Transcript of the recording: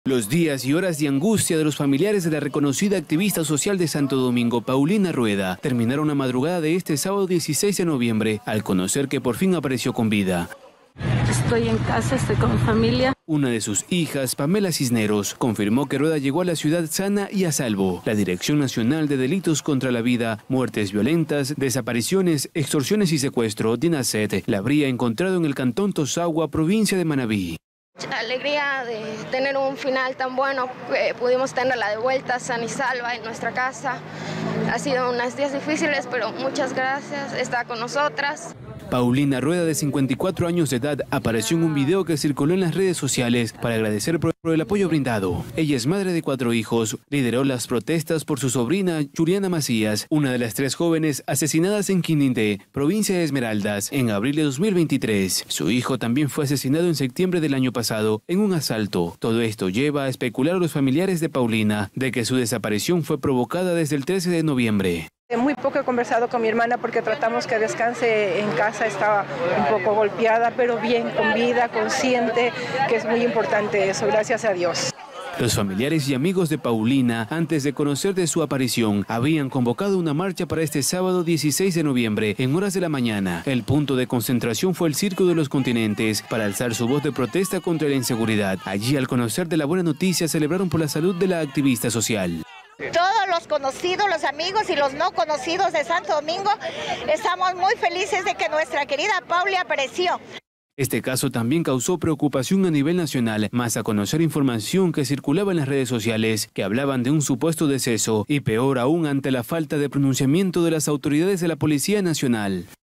Los días y horas de angustia de los familiares de la reconocida activista social de Santo Domingo, Paulina Rueda, terminaron la madrugada de este sábado 16 de noviembre al conocer que por fin apareció con vida. Estoy en casa, estoy con mi familia. Una de sus hijas, Pamela Cisneros, confirmó que Rueda llegó a la ciudad sana y a salvo. La Dirección Nacional de Delitos contra la Vida, Muertes Violentas, Desapariciones, Extorsiones y Secuestro, DINASET, la habría encontrado en el cantón Tosagua, provincia de Manabí. La alegría de tener un final tan bueno, pudimos tenerla de vuelta sana y salva en nuestra casa. Ha sido unos días difíciles, pero muchas gracias, está con nosotras. Paulina Rueda, de 54 años de edad, apareció en un video que circuló en las redes sociales para agradecer por el apoyo brindado. Ella es madre de 4 hijos, lideró las protestas por su sobrina Juliana Macías, una de las 3 jóvenes asesinadas en Quinindé, provincia de Esmeraldas, en abril de 2023. Su hijo también fue asesinado en septiembre del año pasado en un asalto. Todo esto lleva a especular a los familiares de Paulina de que su desaparición fue provocada desde el 13 de noviembre. Muy poco he conversado con mi hermana porque tratamos que descanse en casa, estaba un poco golpeada, pero bien, con vida, consciente, que es muy importante eso, gracias a Dios. Los familiares y amigos de Paulina, antes de conocer de su aparición, habían convocado una marcha para este sábado 16 de noviembre, en horas de la mañana. El punto de concentración fue el Circo de los Continentes, para alzar su voz de protesta contra la inseguridad. Allí, al conocer de la buena noticia, celebraron por la salud de la activista social. Todos los conocidos, los amigos y los no conocidos de Santo Domingo, estamos muy felices de que nuestra querida Pauli apareció. Este caso también causó preocupación a nivel nacional, más a conocer información que circulaba en las redes sociales que hablaban de un supuesto deceso y peor aún ante la falta de pronunciamiento de las autoridades de la Policía Nacional.